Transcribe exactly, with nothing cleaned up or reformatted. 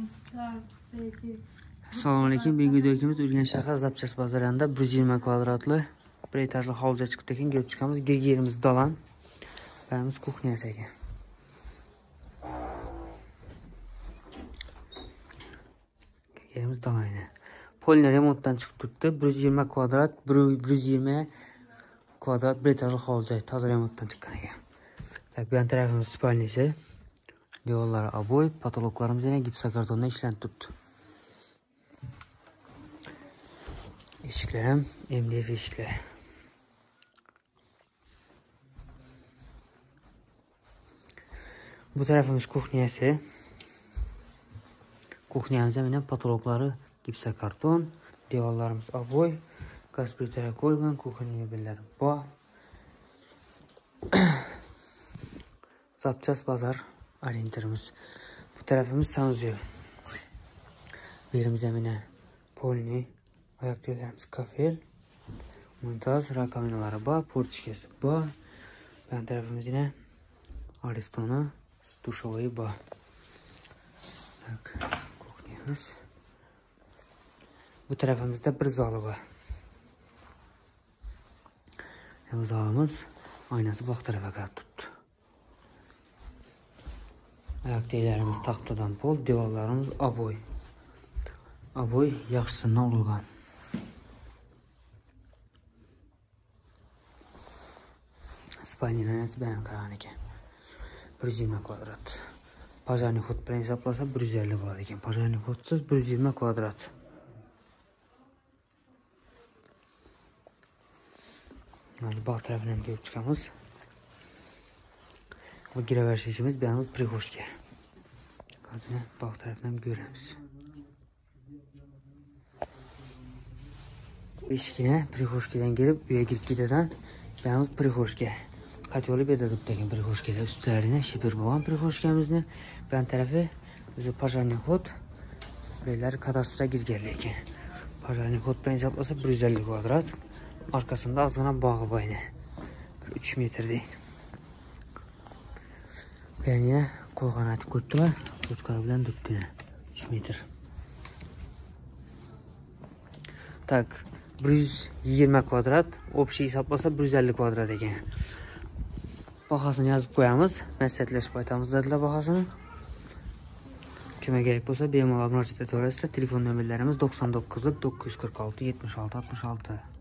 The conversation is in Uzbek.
Assalomu alaykum. Bugungi videomiz Urganch shahar Zapchast bozorida bir yuz yigirma kvadratli bir etajli hovliga chiqib ekan. Ko'rib chiqamiz. Yerimiz dalan. Barimiz kuxnyasi ekan. Yerimiz dalan. Polni remontdan chiqib turibdi. bir yuz yigirma kvadrat, bir yuz yigirma kvadrat bir etajli hovli. Toza remontdan chiqqan ekan. Tak, bu tarafimiz spalnisi. Devorlari aboy, patologlarimiz yana gipsokartondan ishlanib turibdi. Eshiklar ham M D F eshiklar. Bu tarafimiz kuxnyasi. Kuxnyamizda mana patologlari gipsokarton, devorlarimiz aboy, gaz plitara qo'yilgan, kuxnya mebellari bor. Zapchast bozor orientirimiz. Bu tarafimiz sanuzel. Bu yerimizda mana polni oyoq joylarimiz kafel, mumtoz rakovinalari bor, portishkasi bor. Bu tarafimiz yana aristona, dushovoy bor. Tak, kuxnyamiz. Bu tarafimizda bir zoli bor. Bu zolimiz oynasi bu tarafa qarab turibdi. Oyoq joylarimiz taxtadan pol, devorlarimiz aboy. Aboy yaxshisidan urilgan. Spalninasi bilan qaragan ekan. bir yuz yigirma kvadrat. Pajani xot bilan hisoblasa bir yuz ellik bo'ladi ekan. Pajani xotsiz bir yuz yigirma kvadrat. Hozir bu tarafdan ham ko'rib chiqamiz. Bu giraversh ishimiz, bu yerimiz prixoshka. Hozir bu tarafdan ham ko'ramiz. Eshikni prixoshkadan kelib, bu yerga kirib ketadigan bu yerimiz prixoshka. Qatyoli berdi degan prixoshkada ustlarini shibir bo'lgan prixoshkamizni. Bu tarafi o'zi pajani xot. Bular kadastra girganlar ekan. Pajani xot bilan hisoblasa bir yuz ellik kvadrat. Arkasında ozgina bog'i bor edi. uch metrdek. Ben yine qo'ygan atib ko'tdilar. Qo'chqor bilan dubdi. uch metr. Tak, bir yuz yigirma kvadrat, общий hisoblasa bir yuz ellik kvadrat ekan. Bahosini yozib qo'yamiz. Maslahatlashib aytamiz dedilar bahosini. Kimga kerak bo'lsa bemalol murojaat etaverasizlar. Telefon nomerlarimiz doksan to'qqiz to'qqiz yuz qirq olti yetmish olti oltmish olti.